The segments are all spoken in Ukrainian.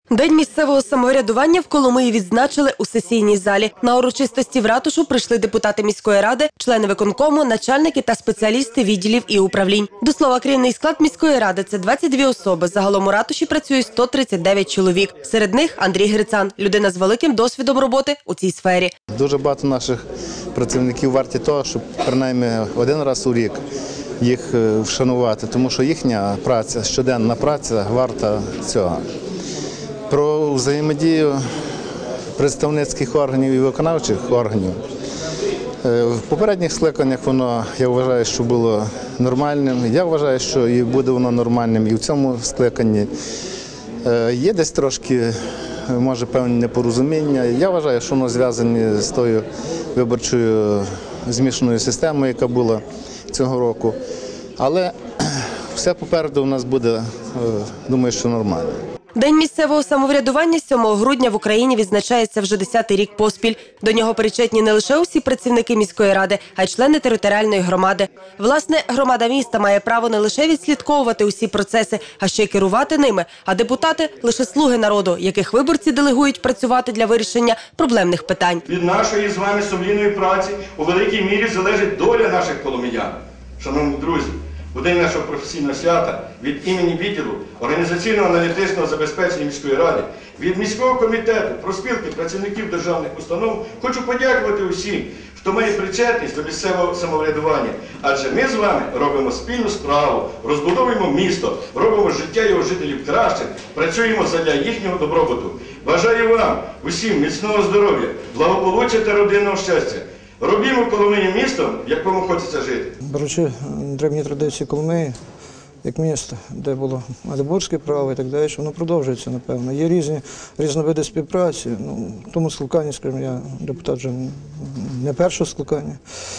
День місцевого самоврядування в Коломиї відзначили у сесійній залі. На урочистості в ратушу прийшли депутати міської ради, члени виконкому, начальники та спеціалісти відділів і управлінь. До слова, керівний склад міської ради – це 22 особи. Загалом у ратуші працює 139 чоловік. Серед них Андрій Грицан – людина з великим досвідом роботи у цій сфері. Дуже багато наших працівників варті того, щоб принаймні один раз у рік їх вшанувати, тому що їхня праця, щоденна праця варта цього. Про взаємодію представницьких органів і виконавчих органів. В попередніх скликаннях воно, я вважаю, що було нормальним. Я вважаю, що і буде воно нормальним і в цьому скликанні. Є десь трошки, може, певні непорозуміння. Я вважаю, що воно зв'язане з тою виборчою змішаною системою, яка була цього року. Але все попереду у нас буде, думаю, що нормально. День місцевого самоврядування 7 грудня в Україні відзначається вже 10-й рік поспіль. До нього причетні не лише усі працівники міської ради, а й члени територіальної громади. Власне, громада міста має право не лише відслідковувати усі процеси, а ще й керувати ними. А депутати – лише слуги народу, яких виборці делегують працювати для вирішення проблемних питань. Від нашої з вами сумлінної праці у великій мірі залежить доля наших коломиян. Шановні друзі, у день нашого професійного свята від імені відділу організаційно-аналітичного забезпечення міської ради, від міського комітету, профспілки працівників державних установ хочу подякувати усім, хто має причетність до місцевого самоврядування. Адже ми з вами робимо спільну справу, розбудовуємо місто, робимо життя його жителів кращим, працюємо задля їхнього добробуту. Бажаю вам усім міцного здоров'я, благополуччя та родинного щастя. Робімо Коломию містом, в якому хочеться жити. Беручи древні традиції Коломиї, як місто, де було магдебурзьке право і так далі, воно продовжується, напевно. Є різні різновиди співпраці. В тому скликанні, скажімо, я депутат вже не першого скликання.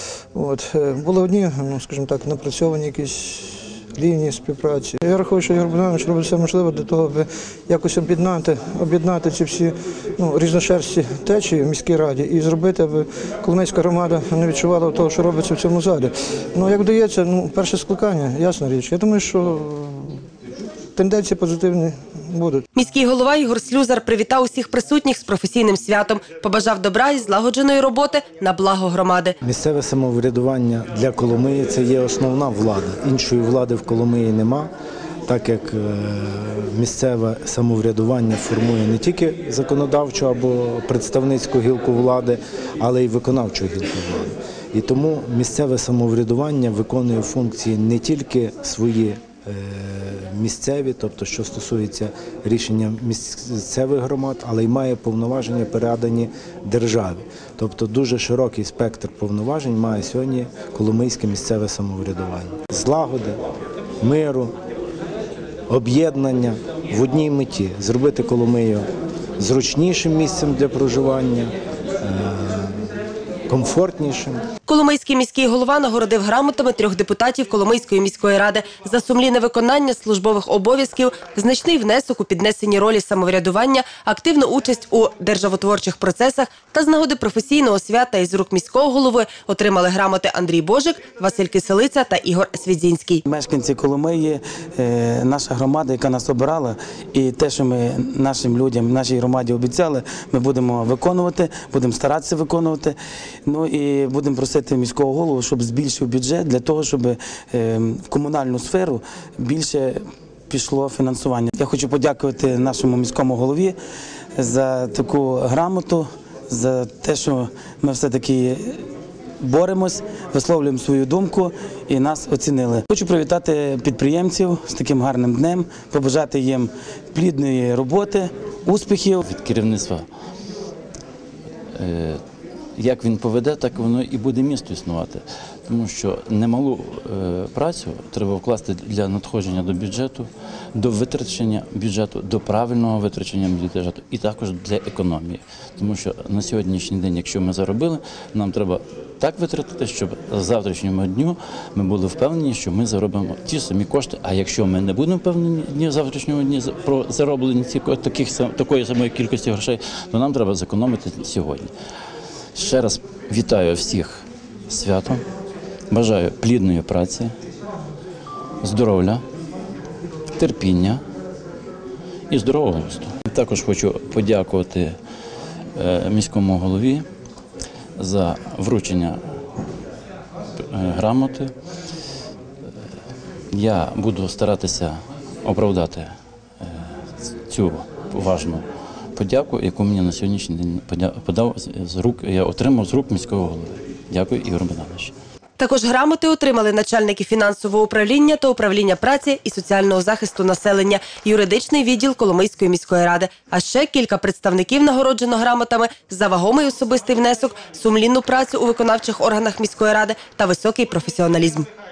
Були одні, скажімо так, напрацьовані якісь лінії співпраці. Я рахую, що Ігор Богданович робить все можливе для того, аби якось об'єднати ці всі різношерсткі течії в міській раді і зробити, аби Коломийська громада не відчувала того, що робиться в цьому залі. Як вдається, перше скликання, ясна річ. Я думаю, що тенденції позитивні будуть. Міський голова Ігор Слюзар привітав усіх присутніх з професійним святом, побажав добра і злагодженої роботи на благо громади. Місцеве самоврядування для Коломиї – це є основна влада. Іншої влади в Коломиї нема, так як місцеве самоврядування формує не тільки законодавчу або представницьку гілку влади, але й виконавчу гілку влади. І тому місцеве самоврядування виконує функції не тільки свої місцеві, тобто що стосується рішення місцевих громад, але й має повноваження передані державі. Тобто дуже широкий спектр повноважень має сьогодні коломийське місцеве самоврядування. Злагоди, миру, об'єднання в одній меті – зробити Коломию зручнішим місцем для проживання, комфортнішим. Коломийський міський голова нагородив грамотами 3 депутатів Коломийської міської ради за сумлінне виконання службових обов'язків, значний внесок у піднесенні ролі самоврядування, активну участь у державотворчих процесах та з нагоди професійного свята із рук міського голови отримали грамоти Андрій Божик, Василь Киселиця та Ігор Свідзінський. Мешканці Коломиї, наша громада, яка нас обирала, і те, що ми нашим людям, нашій громаді обіцяли, ми будемо виконувати, будемо старатися виконувати. І будемо просити міського голову, щоб збільшив бюджет для того, щоб в комунальну сферу більше пішло фінансування. Я хочу подякувати нашому міському голові за таку грамоту, за те, що ми все-таки боремось, висловлюємо свою думку і нас оцінили. Хочу привітати підприємців з таким гарним днем, побажати їм плідної роботи, успіхів. Від керівництва як він поведе, так воно і буде місто існувати. Тому що немалу працю треба вкласти для надходження до бюджету, до витрачення бюджету, до правильного витрачення бюджету і також для економії. Тому що на сьогоднішній день, якщо ми заробили, нам треба так витратити, щоб з завтрашнього дню ми були впевнені, що ми заробимо ті самі кошти. А якщо ми не будемо впевнені завтрашнього дня про зароблення такої самої кількості грошей, то нам треба зекономити сьогодні. Ще раз вітаю всіх з святом, бажаю плідної праці, здоров'я, терпіння і здорового глузду. Також хочу подякувати міському голові за вручення грамоти. Я буду старатися оправдати цю поважну подяку, яку мені на сьогоднішній день я отримав з рук міського голови. Дякую, Ігор Богданович. Також грамоти отримали начальники фінансового управління та управління праці і соціального захисту населення, юридичний відділ Коломийської міської ради. А ще кілька представників нагороджено грамотами за вагомий особистий внесок, сумлінну працю у виконавчих органах міської ради та високий професіоналізм.